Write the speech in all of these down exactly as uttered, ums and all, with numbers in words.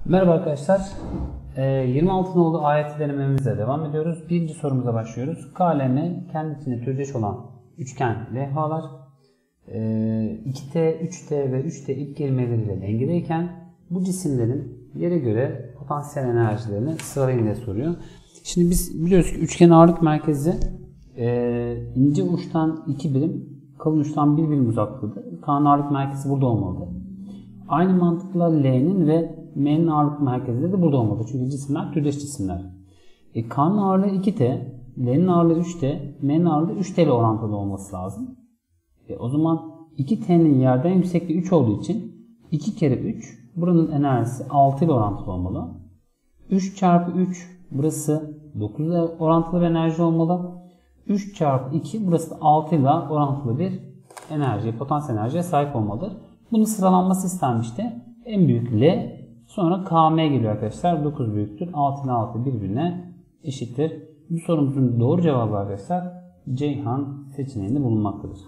Merhaba arkadaşlar. yirmi altı nolu A Y T denememize devam ediyoruz. Birinci sorumuza başlıyoruz. K L M kendi içinde türdeş olan üçgen levhalar iki T, üç T ve üç T ip gerimeleriyle dengedeyken bu cisimlerin yere göre potansiyel enerjilerini sıralayın diye soruyor. Şimdi biz biliyoruz ki üçgen ağırlık merkezi ince uçtan iki birim, kalın uçtan bir birim uzaklığıdır. K'nın ağırlık merkezi burada olmalı. Aynı mantıkla L'nin ve M'nin ağırlık merkezi de burada olmalı. Çünkü cisimler türdeş cisimler. E, K'nın ağırlığı iki T, L'nin ağırlığı üç T, M'nin ağırlığı üç T ile orantılı olması lazım. E, o zaman iki T'nin yerden yüksekliği üç olduğu için iki kere üç, buranın enerjisi altı ile orantılı olmalı. üç çarpı üç, burası dokuz ile orantılı bir enerji olmalı. üç çarpı iki, burası da altı ile orantılı bir enerji, potansiyel enerjiye sahip olmalıdır. Bunun sıralanması istenmişti. En büyük L, sonra K M geliyor arkadaşlar. dokuz büyüktür. altı ile altı birbirine eşittir. Bu sorumuzun doğru cevabı arkadaşlar Ceyhan seçeneğinde bulunmaktadır.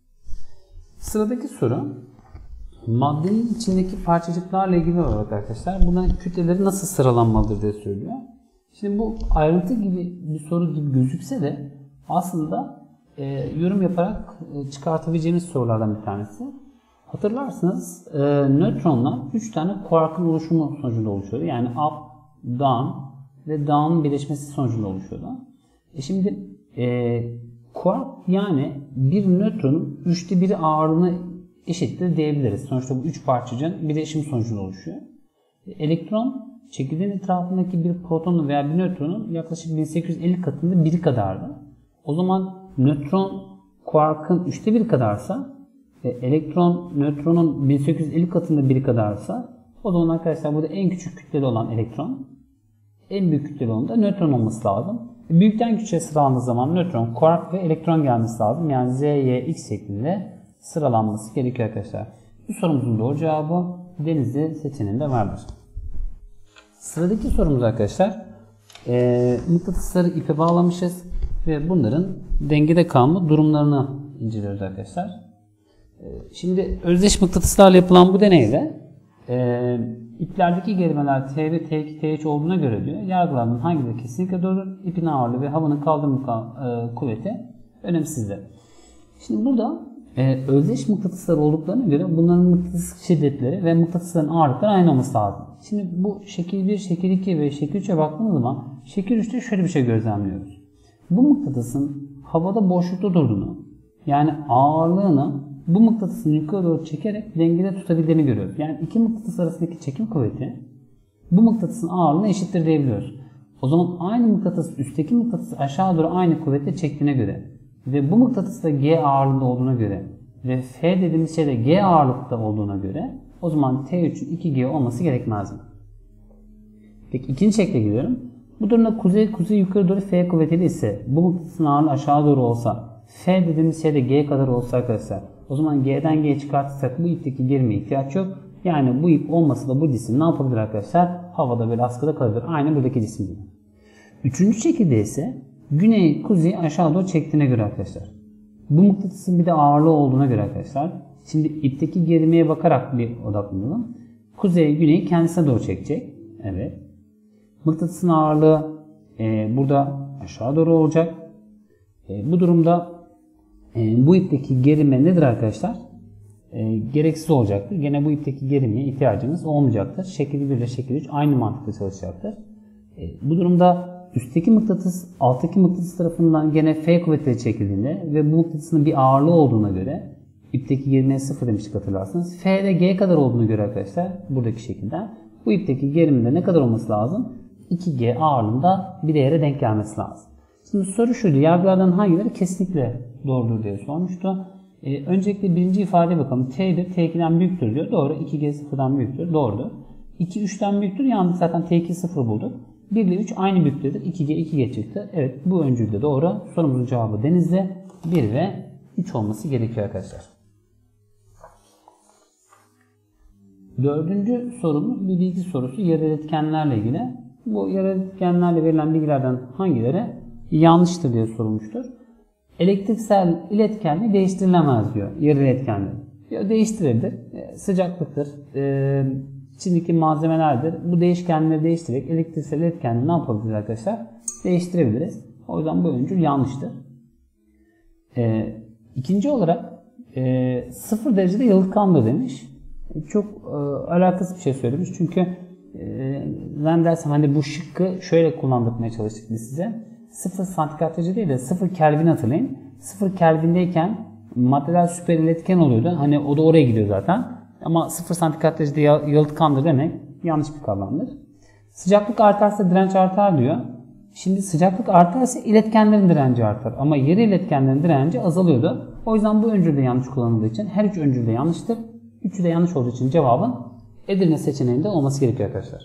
Sıradaki soru maddenin içindeki parçacıklarla ilgili olarak arkadaşlar bunların kütleleri nasıl sıralanmalıdır diye söylüyor. Şimdi bu ayrıntı gibi bir soru gibi gözükse de aslında e, yorum yaparak e, çıkartabileceğimiz sorulardan bir tanesi. Hatırlarsınız e, nötronlar üç tane kuarkın oluşumu sonucunda oluşuyordu. Yani up, down ve down'ın birleşmesi sonucunda oluşuyordu. E şimdi e, kuark yani bir nötronun üçte biri ağırlığına eşittir diyebiliriz. Sonuçta bu üç parçacığın birleşim sonucunda oluşuyor. E, elektron çekirdeğin etrafındaki bir protonun veya bir nötronun yaklaşık bin sekiz yüz elli katında biri kadardı. O zaman nötron kuarkın üçte biri kadarsa elektron nötronun bin sekiz yüz elli katında biri kadarsa o zaman arkadaşlar burada en küçük kütleli olan elektron, en büyük kütleli olan da nötron olması lazım. Büyükten küçüğe sıralandığı zaman nötron, kuark ve elektron gelmesi lazım. Yani Z, Y, X şeklinde sıralanması gerekiyor arkadaşlar. Bu sorumuzun doğru cevabı Denizli seçeneğinde vardır. Sıradaki sorumuz arkadaşlar e, mıknatısları ipe bağlamışız ve bunların dengede kalma durumlarını inceliyoruz arkadaşlar. Şimdi özdeş mıknatıslarla yapılan bu deneyde e, iplerdeki gerimeler T bir, T iki, T üç olduğuna göre diyor yargılardan hangileri kesinlikle doğru? İpin ağırlığı ve havanın kaldırma e, kuvveti önemsizdir. Şimdi burada e, özdeş mıknatıslar olduklarına göre bunların mıknatıs şiddetleri ve mıknatısların ağırlıkları aynı olması lazım. Şimdi bu şekil bir, şekil iki ve şekil üçe baktığımız zaman şekil üçte şöyle bir şey gözlemliyoruz. Bu mıknatısın havada boşlukta durduğunu, yani ağırlığını bu mıknatısını yukarı doğru çekerek dengede tutabildiğini görüyoruz. Yani iki mıknatıs arasındaki çekim kuvveti bu mıknatısın ağırlığına eşittir diyebiliyoruz. O zaman aynı mıknatıs üstteki mıknatısı aşağı doğru aynı kuvvetle çektiğine göre ve bu mıknatıs da G ağırlığında olduğuna göre ve F dediğimiz şey de G ağırlıkta olduğuna göre o zaman T üçün iki G olması gerekmez mi? Peki ikinci şekle gidiyorum. Bu durumda kuzey kuzey yukarı doğru F kuvvetiyle ise bu mıknatısın ağırlığı aşağı doğru olsa F dediğimiz şey de G kadar olsa arkadaşlar o zaman G'den G'ye çıkartırsak bu ipteki gerilmeye ihtiyaç yok. Yani bu ip olmasa da bu cisim ne yapabilir arkadaşlar? Havada böyle askıda kalabilir. Aynı buradaki cisim gibi. Üçüncü şekilde ise güney kuzey aşağı doğru çektiğine göre arkadaşlar. Bu mıknatısın bir de ağırlığı olduğuna göre arkadaşlar. Şimdi ipteki gerilmeye bakarak bir odaklanalım. Kuzey güneyi kendisine doğru çekecek. Evet. Mıknatısın ağırlığı e, burada aşağı doğru olacak. E, bu durumda E, bu ipteki gerilme nedir arkadaşlar? E, gereksiz olacaktır. Gene bu ipteki gerilmeye ihtiyacımız olmayacaktır. Şekil bir ile şekil üç aynı mantıkla çalışacaktır. E, bu durumda üstteki mıknatıs alttaki mıknatıs tarafından gene F kuvvetiyle çekildiğinde ve bu mıknatısın bir ağırlığı olduğuna göre ipteki gerilmeye sıfır demiştik hatırlarsınız. F de G kadar olduğuna göre arkadaşlar buradaki şekilden bu ipteki gerilimde ne kadar olması lazım? iki G ağırlığında bir değere denk gelmesi lazım. Şimdi soru şuydu. Yargılardan hangileri kesinlikle doğrudur diye sormuştu. Ee, öncelikle birinci ifadeye bakalım. T bir T iki'den büyüktür diyor. Doğru. iki G sıfırdan büyüktür. Doğrudur. iki üç'ten büyüktür. Yanlış, zaten T iki sıfır bulduk. bir ile üç aynı büyüklüktür. iki G iki G çıktı. Evet, bu öncül de doğru. Sorumuzun cevabı Denizli. bir ve üç olması gerekiyor arkadaşlar. Dördüncü sorumuz bir bilgi sorusu. Yerel etkenlerle ilgili. Bu yerel etkenlerle verilen bilgilerden hangileri yanlıştır diye sorulmuştur. Elektriksel iletkenliği değiştirilemez diyor yerel etkenliği. Diyor değiştirilir. E, sıcaklıktır, e, içindeki malzemelerdir. Bu değişkenleri değiştirerek elektriksel etkenleri ne yapabiliriz arkadaşlar? Değiştirebiliriz. O yüzden bu öncül yanlıştır. Ee, ikinci olarak e, sıfır derecede yalıtkandır demiş. Çok e, alakasız bir şey söylemiş. Çünkü e, ben dersem hani bu şıkkı şöyle kullandırmaya çalıştık biz size. sıfır santigrat derece değil de sıfır Kelvin hatırlayın. sıfır Kelvin'deyken maddeler süper iletken oluyordu. Hani o da oraya gidiyor zaten. Ama sıfır santigrat derecede yalıtkandır demek yanlış bir kavramdır. Sıcaklık artarsa direnç artar diyor. Şimdi sıcaklık artarsa iletkenlerin direnci artar. Ama yarı iletkenlerin direnci azalıyordu. O yüzden bu öncül de yanlış kullanıldığı için her üç öncül de yanlıştır. Üçü de yanlış olduğu için cevabın Edirne seçeneğinde olması gerekiyor arkadaşlar.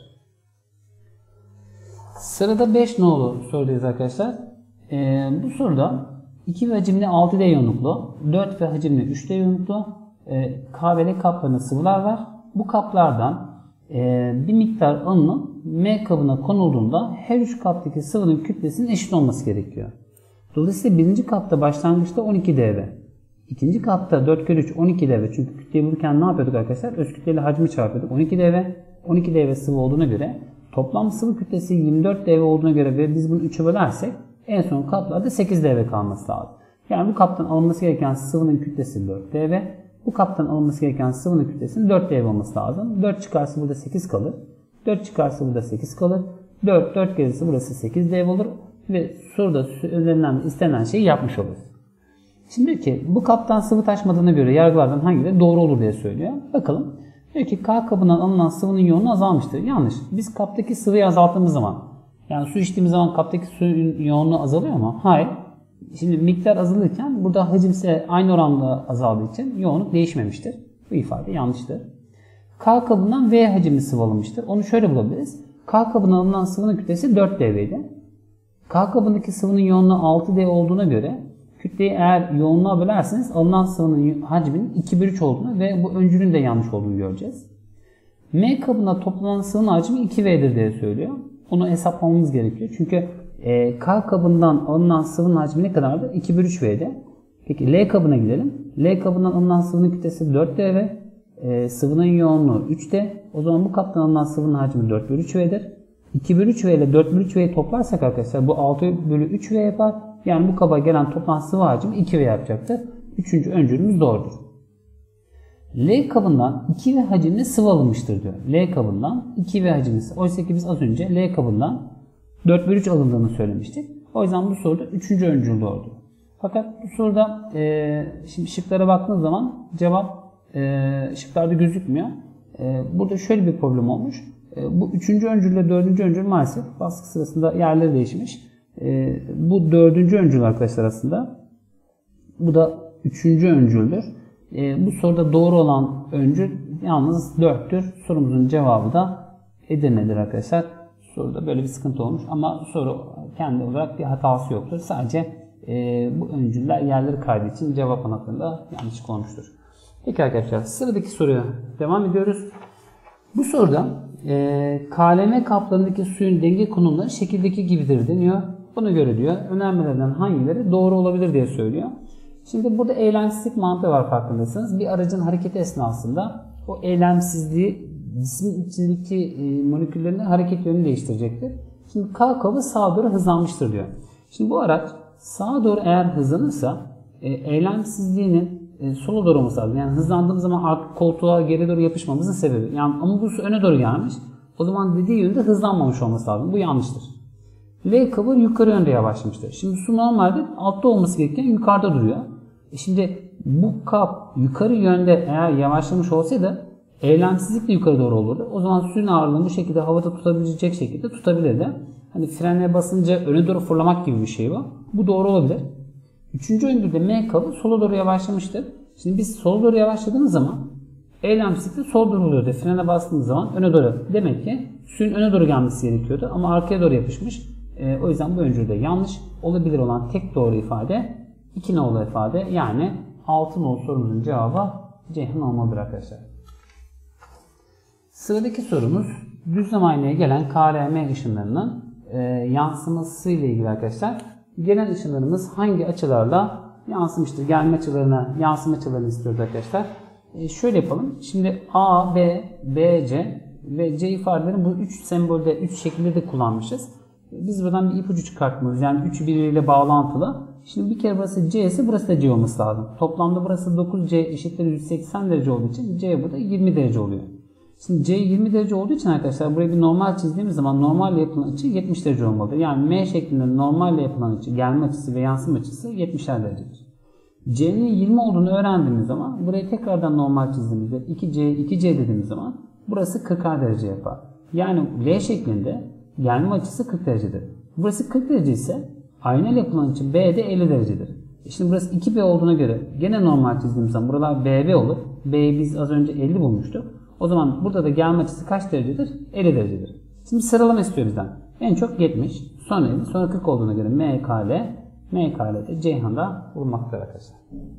Sırada beş nolu sorudayız arkadaşlar. Ee, bu soruda iki V hacimli altı D yoğunluklu, dört V hacimli üç D yoğunluklu e, K ve L kaplarında sıvılar var. Bu kaplardan e, bir miktar alınıp M kabına konulduğunda her üç kaptaki sıvının kütlesinin eşit olması gerekiyor. Dolayısıyla birinci kapta başlangıçta on iki D V. İkinci kapta dört kere üç on iki D V. Çünkü kütleyi bulurken ne yapıyorduk arkadaşlar? Öz kütleyle hacmi çarpıyorduk. on iki D V. on iki D V sıvı olduğuna göre toplam sıvı kütlesi yirmi dört D V olduğuna göre ve biz bunu üçe bölersek en son kaplarda sekiz D V kalması lazım. Yani bu kaptan alınması gereken sıvının kütlesi dört D V. Bu kaptan alınması gereken sıvının kütlesinin dört D V olması lazım. dört çıkarsa burada sekiz kalır. dört çıkarsa burada sekiz kalır. dört, dört gelirse burası sekiz D V olur. Ve soruda üzerinden istenen şeyi yapmış oluruz. Şimdi diyor ki bu kaptan sıvı taşmadığına göre yargılardan hangileri doğru olur diye söylüyor. Bakalım. Diyor ki K kabından alınan sıvının yoğunluğu azalmıştır. Yanlış. Biz kaptaki sıvıyı azalttığımız zaman, yani su içtiğimiz zaman kaptaki suyun yoğunluğu azalıyor mu? Hayır. Şimdi miktar azalırken burada hacimse aynı oranda azaldığı için yoğunluk değişmemiştir. Bu ifade yanlıştır. K kabından V hacimli sıvı alınmıştır. Onu şöyle bulabiliriz. K kabından alınan sıvının kütlesi dört D V'ydi. K kabındaki sıvının yoğunluğu altı D olduğuna göre kütleyi eğer yoğunluğa bölerseniz alınan sıvının hacminin iki bölü üç olduğunu ve bu öncülün de yanlış olduğunu göreceğiz. M kabına toplanan sıvının hacmi iki V'dir diye söylüyor. Onu hesaplamamız gerekiyor. Çünkü e, K kabından alınan sıvının hacmi ne kadardır? iki bölü üç V'de. Peki L kabına gidelim. L kabından alınan sıvının kütlesi dört D V. E, sıvının yoğunluğu üç D. O zaman bu kaptan alınan sıvının hacmi dört bölü üç V'dir. iki bölü üç V ile dört bölü üç V'yi toplarsak arkadaşlar bu altı bölü üç V yapar. Yani bu kaba gelen toplam sıvı hacmi iki V yapacaktır. Üçüncü öncülümüz doğrudur. L kabından iki V hacimli sıvı alınmıştır diyor. L kabından iki V hacimli sıvı. Oysa ki biz az önce L kabından dört bölü üç alındığını söylemiştik. O yüzden bu soruda üçüncü öncül doğrudur. Fakat bu soruda e, şimdi şıklara baktığınız zaman cevap e, şıklarda gözükmüyor. E, burada şöyle bir problem olmuş. E, bu üçüncü öncül ile dördüncü öncül maalesef baskı sırasında yerleri değişmiş. E, bu dördüncü öncül arkadaşlar aslında. Bu da üçüncü öncüldür. E, bu soruda doğru olan öncül yalnız dörttür. Sorumuzun cevabı da Edirne'dir arkadaşlar. Soruda böyle bir sıkıntı olmuş ama soru kendi olarak bir hatası yoktur. Sadece e, bu öncüller yerleri kaydığı için cevap anahtarında yanlışlık olmuştur. Peki arkadaşlar sıradaki soruya devam ediyoruz. Bu soruda e, K L M kaplarındaki suyun denge konumları şekildeki gibidir deniyor. Buna göre diyor önermelerden hangileri doğru olabilir diye söylüyor. Şimdi burada eylemsizlik mantığı var farkındaysanız. Bir aracın hareketi esnasında o eylemsizliği cismin içindeki e, moleküllerinin hareket yönünü değiştirecektir. Şimdi K kabı sağa doğru hızlanmıştır diyor. Şimdi bu araç sağa doğru eğer hızlanırsa e, eylemsizliğinin e, sola doğru olması lazım. Yani hızlandığımız zaman artık koltuğa geri doğru yapışmamızın sebebi. Yani ama bu su öne doğru gelmiş. O zaman dediği yönde hızlanmamış olması lazım. Bu yanlıştır. L kabı yukarı yönde yavaşlamıştır. Şimdi su normalde altta olması gerekirken yukarıda duruyor. E şimdi bu kap yukarı yönde eğer yavaşlamış olsaydı eylemsizlik de yukarı doğru olurdu. O zaman suyun ağırlığını bu şekilde havada tutabilecek şekilde tutabilirdi. Hani frene basınca öne doğru fırlamak gibi bir şey bu. Bu doğru olabilir. Üçüncü öncülde M kabı sola doğru yavaşlamıştır. Şimdi biz sola doğru yavaşladığımız zaman eylemsizlik de sola doğru oluyordu. Frene bastığımız zaman öne doğru. Demek ki suyun öne doğru gelmesi gerekiyordu ama arkaya doğru yapışmış. E, o yüzden bu öncülde yanlış. Olabilir olan tek doğru ifade iki nolu ifade. Yani altı nolu sorumuzun cevabı Ceyhan olmalıdır arkadaşlar. Sıradaki sorumuz düzlem aynaya gelen K R M ışınlarının e, yansıması ile ilgili arkadaşlar. Gelen ışınlarımız hangi açılarla yansımıştır? Gelme açılarına, yansıma açılarını istiyoruz arkadaşlar. E, şöyle yapalım. Şimdi A, B, B, C ve C ifadelerini bu üç sembolde, üç şekilde de kullanmışız. Biz buradan bir ipucu çıkartmalıyız. Yani üç birbiriyle bağlantılı. Şimdi bir kere burası C ise burası da C olması lazım. Toplamda burası dokuz C eşittir yüz seksen derece olduğu için C burada yirmi derece oluyor. Şimdi C yirmi derece olduğu için arkadaşlar buraya bir normal çizdiğimiz zaman normalle yapılan açı yetmiş derece olmalı. Yani M şeklinde normalle yapılan açı, gelme açısı ve yansıma açısı yetmişer derecedir. C'nin yirmi olduğunu öğrendiğimiz zaman burayı tekrardan normal çizdiğimizde iki C, iki C dediğimiz zaman burası kırkar derece yapar. Yani L şeklinde gelme açısı kırk derecedir. Burası kırk derece ise ayna ile yapılan açı B de elli derecedir. Şimdi burası iki B olduğuna göre gene normal çizdiğimiz zaman buralar B B olur. B'yi biz az önce elli bulmuştuk. O zaman burada da gelme açısı kaç derecedir? elli derecedir. Şimdi sıralama istiyor bizden. En çok yetmiş, sonra elli, sonra kırk olduğuna göre M K L, M K L'de Ceyhan'da bulunmaktadır arkadaşlar.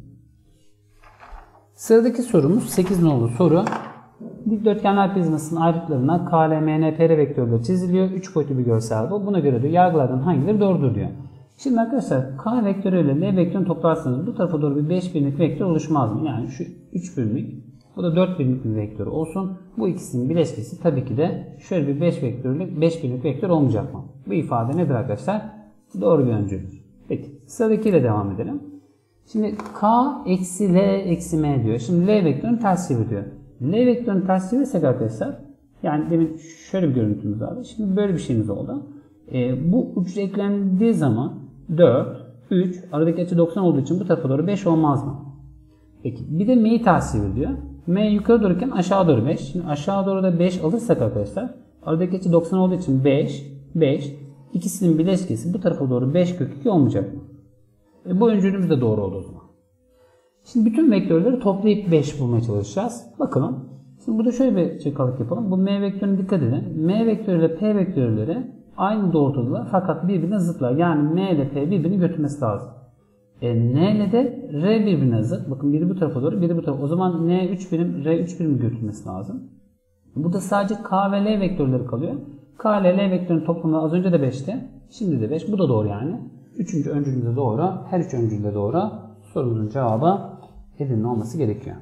Sıradaki sorumuz sekiz nolu soru. Dikdörtgenler prizmasının ayrıtlarına K L M N P R vektörleri çiziliyor. üç boyutlu bir görsel bu. Buna göre diyor yargılardan hangileri doğrudur diyor. Şimdi arkadaşlar K vektörü ile L vektörünü toplarsanız bu tarafa doğru bir beş birimlik vektör oluşmaz mı? Yani şu üç birimlik, bu da dört birimlik bir vektör olsun. Bu ikisinin bileşkesi tabii ki de şöyle bir beş vektörlük, beş birimlik vektör olmayacak mı? Bu ifade nedir arkadaşlar? Doğru bir öncüldür. Peki sıradakiyle devam edelim. Şimdi K eksi L eksi M diyor. Şimdi L vektörünü ters çeviriyor. L vektörünü ters çevirirsek arkadaşlar, yani demin şöyle bir görüntümüz vardı. Şimdi böyle bir şeyimiz oldu. E, bu uç eklendiği zaman dört, üç, aradaki açı doksan olduğu için bu tarafa doğru beş olmaz mı? Peki bir de M'yi ters çevir diyor. M yukarı doğruyken aşağı doğru beş. Şimdi aşağı doğru da beş alırsak arkadaşlar, aradaki açı doksan olduğu için beş, beş, ikisinin bileşkesi bu tarafa doğru beş kök iki olmayacak mı? E, bu öncülümüz de doğru oldu o zaman. Şimdi bütün vektörleri toplayıp beş bulmaya çalışacağız. Bakalım. Şimdi burada şöyle bir çakalık yapalım. Bu M vektörüne dikkat edin. M vektörü ile P vektörleri aynı doğrultudalar fakat birbirine zıtlar. Yani M ile P birbirini götürmesi lazım. E, N ile de R birbirine zıt. Bakın biri bu tarafa doğru, biri bu tarafa. O zaman N üç birim, R üç birim götürmesi lazım. Burada sadece K ve L vektörleri kalıyor. K ile L vektörünün toplamı az önce de beşti. Şimdi de beş. Bu da doğru yani. Üçüncü öncülümüz de doğru. Her üç öncül de doğru. Sorumuzun cevabı Edirne olması gerekiyor.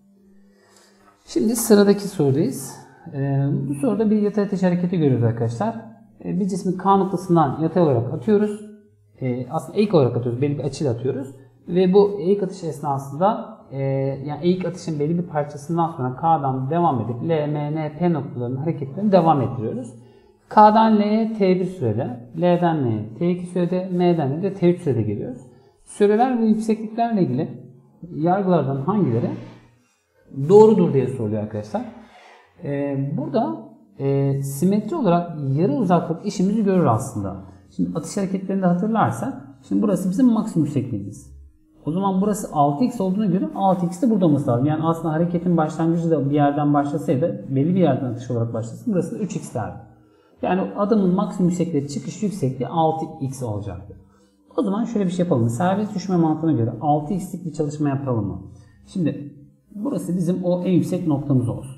Şimdi sıradaki sorudayız. Ee, bu soruda bir yatay atış hareketi görüyoruz arkadaşlar. Ee, bir cismi K noktasından yatay olarak atıyoruz. Ee, aslında eğik olarak atıyoruz. Belli bir açıyla atıyoruz. Ve bu eğik atış esnasında e, yani eğik atışın belli bir parçasından sonra K'dan devam edip L, M, N, P noktalarının hareketlerini devam ettiriyoruz. K'dan L'ye T bir sürede, L'den L'ye T iki sürede, M'den L'ye de T üç sürede geliyoruz. Süreler ve yüksekliklerle ilgili yargılardan hangileri doğrudur diye soruluyor arkadaşlar. Ee, burada e, simetri olarak yarı uzaklık işimizi görür aslında. Şimdi atış hareketlerinde hatırlarsak, şimdi burası bizim maksimum yüksekliğimiz. O zaman burası altı x olduğuna göre altı x de burada olması lazım. Yani aslında hareketin başlangıcı da bir yerden başlasaydı, belli bir yerden atış olarak başlasın, burası da üç x derdi. Yani adamın maksimum yüksekliği, çıkış yüksekliği altı x olacaktı. O zaman şöyle bir şey yapalım. Serbest düşme mantığına göre altı x'lik bir çalışma yapalım mı? Şimdi burası bizim o en yüksek noktamız olsun.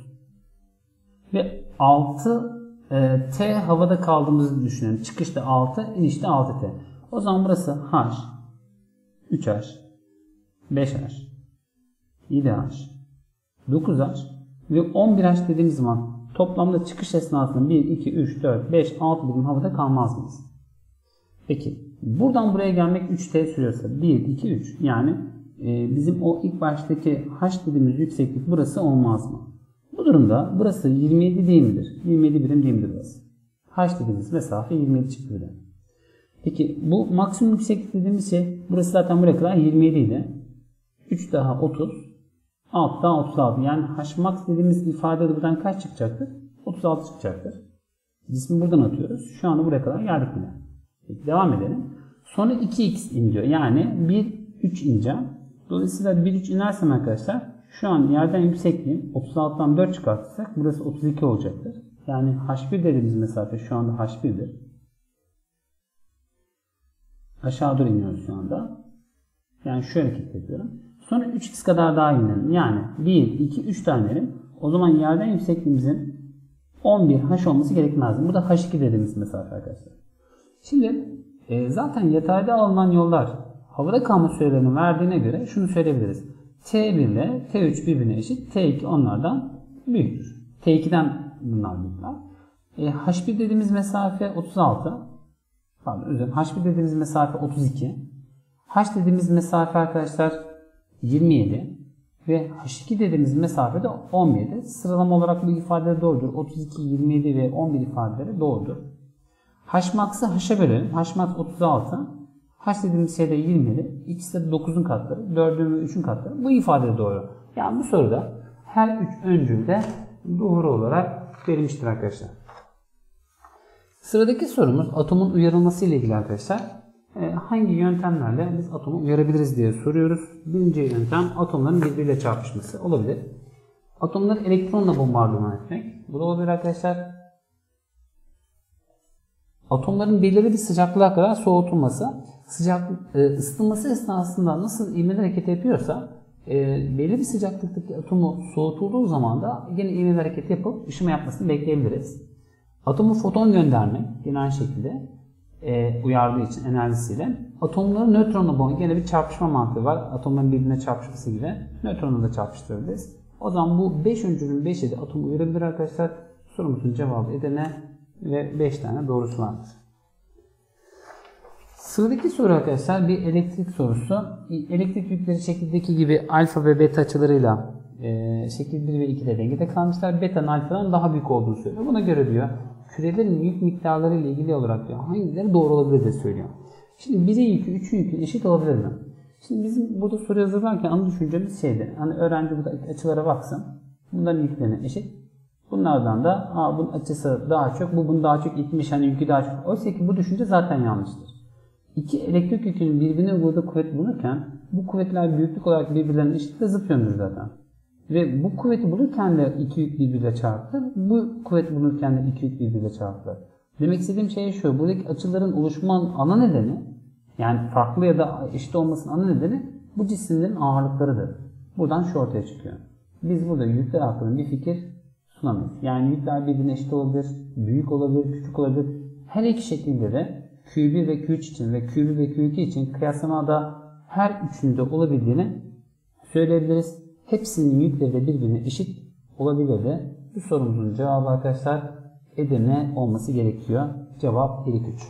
Ve altı T havada kaldığımızı düşünelim. Çıkışta altı, inişte altı T. O zaman burası H, üç H, beş H, yedi H, dokuz H ve on bir H dediğimiz zaman toplamda çıkış esnasında bir, iki, üç, dört, beş, altı birim havada kalmaz mıyız? Peki buradan buraya gelmek üç T sürüyorsa bir, iki, üç yani e, bizim o ilk baştaki H dediğimiz yükseklik burası olmaz mı? Bu durumda burası yirmi yedi değil midir? yirmi yedi birim değil midir burası? H dediğimiz mesafe yirmi yedi çıktı bile. Peki bu maksimum yükseklik dediğimiz şey burası zaten buraya kadar yirmi yedi idi. üç daha otuz. altı daha otuz altı. Yani H max dediğimiz ifade buradan kaç çıkacaktır? otuz altı çıkacaktır. Cismi buradan atıyoruz. Şu anda buraya kadar geldik bile. Peki devam edelim. Sonra iki x in diyor. Yani bir, üç ineceğim. Dolayısıyla bir, üç inersem arkadaşlar şu an yerden yüksekliğim otuz altıdan dört çıkartırsak burası otuz iki olacaktır. Yani H bir dediğimiz mesafe şu anda H bir'dir. Aşağı doğru iniyoruz şu anda. Yani şöyle hareket ediyorum. Sonra üç x kadar daha inelim. Yani bir, iki, üç tane inelim. O zaman yerden yüksekliğimizin on bir H olması gerekmez. Bu da H iki dediğimiz mesafe arkadaşlar. Şimdi e, zaten yatayda alınan yollar havada kalma sürelerini verdiğine göre şunu söyleyebiliriz. T bir ile T üç birbirine eşit. T iki onlardan büyüktür. T iki'den bunlar büyükler. E, H bir dediğimiz mesafe otuz altı. Pardon özür dilerim. H bir dediğimiz mesafe otuz iki. H dediğimiz mesafe arkadaşlar yirmi yedi. Ve H iki dediğimiz mesafe de on yedi. Sıralama olarak bu ifadeler doğrudur. otuz iki, yirmi yedi ve on bir ifadeleri doğrudur. Hmax'ı H'a bölelim. Hmax otuz altı. H dediğimiz şey de yirmi yedi. İkisi de dokuzun katları. dördün ve üçün katları. Bu ifade doğru. Yani bu soruda her üç öncül de doğru olarak verilmiştir arkadaşlar. Sıradaki sorumuz atomun uyarılması ile ilgili arkadaşlar. E, hangi yöntemlerle biz atomu uyarabiliriz diye soruyoruz. Birinci yöntem atomların birbiriyle çarpışması olabilir. Atomları elektronla bombardıman etmek. Bu da olabilir arkadaşlar. Atomların belirli bir sıcaklığa kadar soğutulması. Sıcaklık e, ısıtılması esnasında nasıl ivmeli hareket yapıyorsa e, belli bir sıcaklıktaki atomu soğutulduğu zaman da yine ivmeli hareket yapıp ışıma yapmasını bekleyebiliriz. Atomu foton göndermek yine aynı şekilde e, uyardığı için enerjisiyle. Atomları nötronla bombardıman, yine bir çarpışma mantığı var. Atomların birbirine çarpışması gibi nötronla da çarpıştırabiliriz. O zaman bu beş öncülün beşi de atomu uyarabilir arkadaşlar. Sorumuzun cevabı Edirne ve beş tane doğrusu vardır. Sıradaki soru arkadaşlar bir elektrik sorusu. Elektrik yükleri şekildeki gibi alfa ve beta açılarıyla e, şekil bir ve ikide dengede kalmışlar. Beta'nın alfadan daha büyük olduğunu söylüyor. Buna göre diyor kürelerin yük miktarları ile ilgili olarak diyor hangileri doğru olabilir diye söylüyor. Şimdi birin yükü üçün yükü eşit olabilir mi? Şimdi bizim burada soru hazırlarken ana düşüncemiz şeydi. Hani öğrenci burada açılara baksın. Bunların yüklerine eşit. Bunlardan da Aa, bunun açısı daha çok, bu bunun daha çok itmiş, hani yükü daha çok. Oysa ki bu düşünce zaten yanlıştır. İki elektrik yükünün birbirine uyguladığı kuvvet bulunurken bu kuvvetler büyüklük olarak birbirlerine eşit ve zıt yönlüdür zaten. Ve bu kuvveti bulurken de iki yük birbiriyle çarptı. Bu kuvvet bulurken de iki yük birbiriyle çarptı. Demek istediğim şey şu. Buradaki açıların oluşmanın ana nedeni, yani farklı ya da eşit olmasının ana nedeni bu cisimlerin ağırlıklarıdır. Buradan şu ortaya çıkıyor. Biz burada yükler hakkında bir fikir sunamayız. Yani yükler birbirine eşit olabilir, büyük olabilir, küçük olabilir. Her iki şekilde de Q bir ve Q üç için ve Q bir ve Q iki için kıyaslamada her üçünde olabildiğini söyleyebiliriz. Hepsinin yükleri de birbirine eşit olabilir de bu sorumuzun cevabı arkadaşlar Edirne olması gerekiyor. Cevap ilk üç.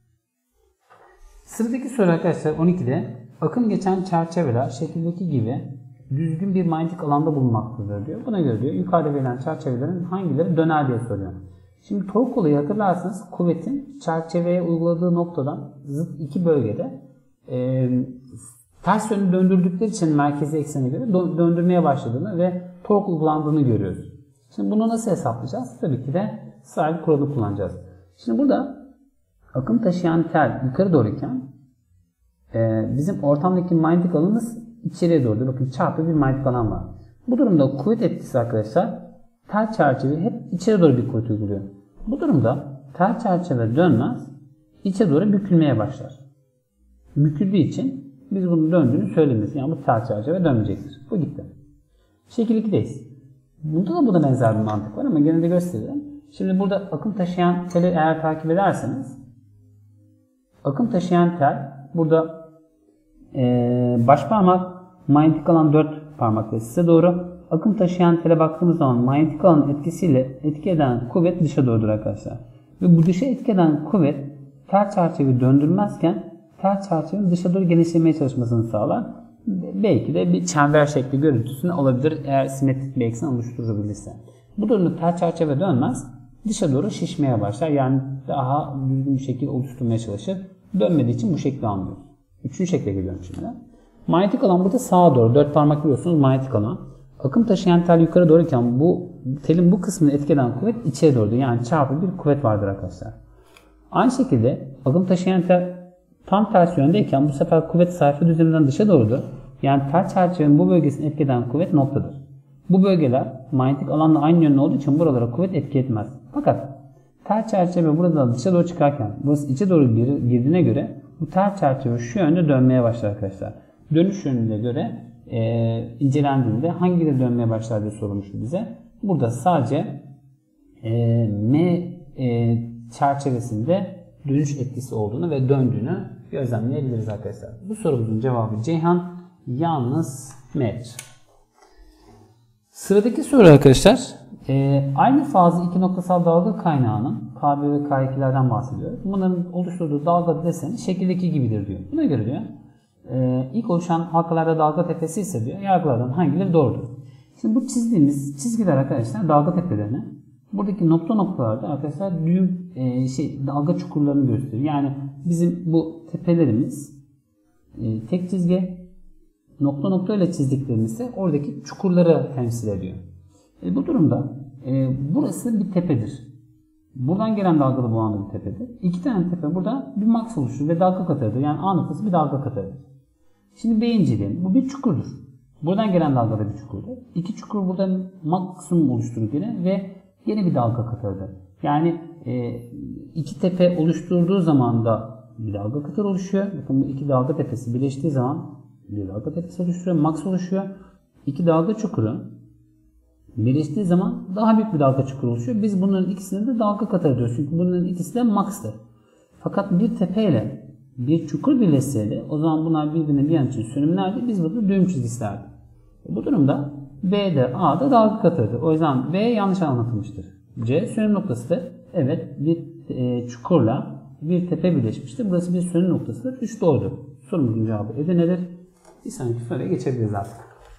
Sıradaki soru arkadaşlar on ikide akım geçen çerçeveler şekildeki gibi düzgün bir manyetik alanda bulunmaktadır diyor. Buna göre diyor yukarıda verilen çerçevelerin hangileri döner diye soruyor. Şimdi tork olayı hatırlarsanız kuvvetin çerçeveye uyguladığı noktadan zıt iki bölgede e, ters yönü döndürdükleri için merkezi eksene göre döndürmeye başladığını ve tork uygulandığını görüyoruz. Şimdi bunu nasıl hesaplayacağız? Tabii ki de sahip kuralı kullanacağız. Şimdi burada akım taşıyan tel yukarı doğruyken e, bizim ortamdaki manyetik alanımız içeriye doğru. Bakın çarpı bir manyetik alan var. Bu durumda kuvvet etkisi arkadaşlar tel çerçeve hep içeri doğru bir kuvvet uyguluyor. Bu durumda tel çerçeve dönmez, içe doğru bükülmeye başlar. Büküldüğü için biz bunun döndüğünü söylemeyiz. Yani bu tel çerçeve dönmeyecektir. Bu gitti. Şekil ikideyiz. Bunda da buna benzer bir mantık var ama gene de göstereyim. Şimdi burada akım taşıyan teli eğer takip ederseniz akım taşıyan tel burada ee, baş parmak manyetik alan dört parmakla size doğru. Akım taşıyan tele baktığımız zaman manyetik alanın etkisiyle etki eden kuvvet dışa doğrudur arkadaşlar. Ve bu dışa etki eden kuvvet tel çerçeveyi döndürmezken tel çerçevenin dışa doğru genişlemeye çalışmasını sağlar. Belki de bir çember şekli görüntüsünü alabilir eğer simetrik bir eksen oluşturabilirse. Bu durumda tel çerçeve dönmez, dışa doğru şişmeye başlar. Yani daha düzgün bir şekil oluşturmaya çalışır. Dönmediği için bu şekli almıyoruz. Üçüncü şekle geliyorum şimdi. Manyetik alan burada sağa doğru. Dört parmak biliyorsunuz manyetik alan. Akım taşıyan tel yukarı doğruyken bu telin bu kısmını etki eden kuvvet içeri doğrudur. Yani çarpı bir kuvvet vardır arkadaşlar. Aynı şekilde akım taşıyan tel tam tersi yöndeyken bu sefer kuvvet sayfa düzleminden dışa doğrudur. Yani tel çerçevenin bu bölgesini etki eden kuvvet noktadır. Bu bölgeler manyetik alanla aynı yönlü olduğu için buralara kuvvet etki etmez. Fakat tel çerçeve burada dışa doğru çıkarken burası içe doğru girdiğine göre bu tel çerçeve şu yönde dönmeye başlar arkadaşlar. Dönüş yönüne göre e, incelendiğinde hangileri dönmeye başlar diye sorulmuştu bize. Burada sadece e, M e, çerçevesinde dönüş etkisi olduğunu ve döndüğünü gözlemleyebiliriz arkadaşlar. Bu sorumuzun cevabı Ceyhan, yalnız M'dir. Sıradaki soru arkadaşlar e, aynı fazlı iki noktasal dalga kaynağının K bir ve K iki'lerden bahsediyor. Bunların oluşturduğu dalga deseni şekildeki gibidir diyor. Buna göre diyor e, ilk oluşan halkalarda dalga tepesi ise diyor yargılardan hangileri doğrudur? Şimdi bu çizdiğimiz çizgiler arkadaşlar dalga tepelerini, buradaki nokta noktalarda arkadaşlar düğüm e, şey dalga çukurlarını gösteriyor. Yani bizim bu tepelerimiz e, tek çizgi, nokta nokta ile çizdiklerimiz ise oradaki çukurları temsil ediyor. E, bu durumda e, burası bir tepedir. Buradan gelen dalgalı boğanlı bir tepedir. İki tane tepe burada bir maks oluşturur ve dalga katarıdır. Yani A noktası bir dalga katarıdır. Şimdi B inceleyelim. Bu bir çukurdur. Buradan gelen dalga da bir çukurdur. İki çukur buradan maksimum oluşturur gene ve yine bir dalga katarıdır. Yani e, iki tepe oluşturduğu zaman da bir dalga katarı oluşuyor. Bakın bu iki dalga tepesi birleştiği zaman bir dalga tepesi oluşturuyor. Maks oluşuyor. İki dalga çukuru birleştiği zaman daha büyük bir dalga çukuru oluşuyor. Biz bunların ikisine de dalga katarı diyoruz. Çünkü bunların ikisi de maks'tır. Fakat bir tepeyle bir çukur birleşseydi o zaman bunlar birbirine bir yan için sönümlerdi. Biz burada düğüm çizgilerdi. Bu durumda B'de A'da dalga katarıdır. O yüzden B yanlış anlatılmıştır. C sönüm noktasıdır. Evet bir e, çukurla bir tepe birleşmiştir. Burası bir sönüm noktasıdır. üç doğrudur. Sorumuzun cevabı Edirne'dir. Bir sonraki soruya geçebiliriz artık.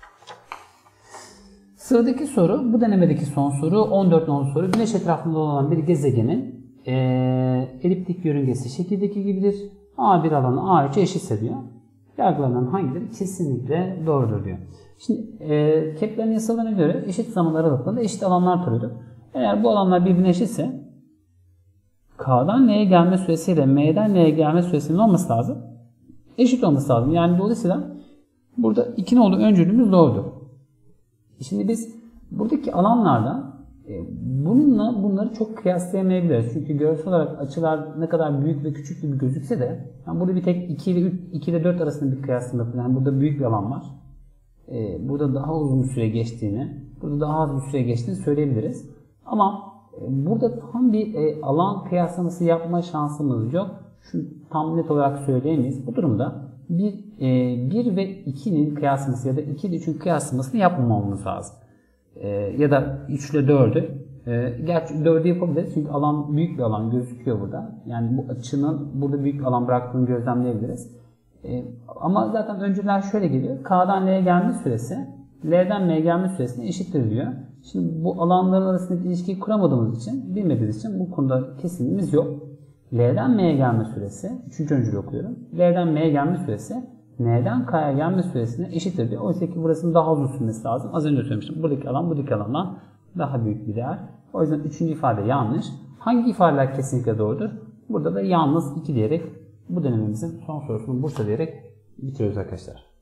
Sıradaki soru bu denemedeki son soru. on dört nolu soru. Güneş etrafında olan bir gezegenin e, eliptik yörüngesi şekildeki gibidir. A bir alanı A üç'e eşitse diyor. Yargılanan hangileri kesinlikle doğrudur diyor. Şimdi e, Kepler'in yasalarına göre eşit zaman aralıklarında eşit alanlar türüdür. Eğer bu alanlar birbirine eşitse K'dan N'ye gelme süresiyle M'den N'ye gelme süresinin olması lazım. Eşit olması lazım. Yani dolayısıyla burada iki nolu öncülümüz doğrudur. Şimdi biz buradaki alanlarda e, bununla bunları çok kıyaslayamayabiliriz. Çünkü görsel olarak açılar ne kadar büyük ve küçük gibi gözükse de yani burada bir tek iki ile üç, iki ile dört arasında bir kıyaslama yapılıyor. Yani burada büyük bir alan var. E, burada daha uzun bir süre geçtiğini, burada daha az bir süre geçtiğini söyleyebiliriz. Ama e, burada tam bir e, alan kıyaslaması yapma şansımız yok. Şu tam net olarak söyleyemeyiz. Bu durumda bir ve iki'nin kıyaslaması ya da iki ile üçün kıyaslamasını yapmamamız lazım. E, ya da üç ile dörd'ü. E, gerçi dörd'ü yapabiliriz çünkü alan büyük bir alan gözüküyor burada. Yani bu açının burada büyük bir alan bıraktığını gözlemleyebiliriz. E, ama zaten öncüler şöyle geliyor. K'dan L'ye gelme süresi L'den M'ye gelme süresine eşittir diyor. Şimdi bu alanların arasındaki ilişkiyi kuramadığımız için, bilmediğimiz için bu konuda kesinliğimiz yok. L'den M'ye gelme süresi, üçüncü öncülü okuyorum. L'den M'ye gelme süresi, N'den K'ya gelme süresine eşittir diyor. Oysa ki burasının daha uzun sürmesi lazım. Az önce söylemiştim. Buradaki alan, buradaki alandan daha büyük bir değer. O yüzden üçüncü ifade yanlış. Hangi ifadeler kesinlikle doğrudur? Burada da yalnız iki diyerek bu denememizin son sorusunu Bursa diyerek bitiriyoruz arkadaşlar.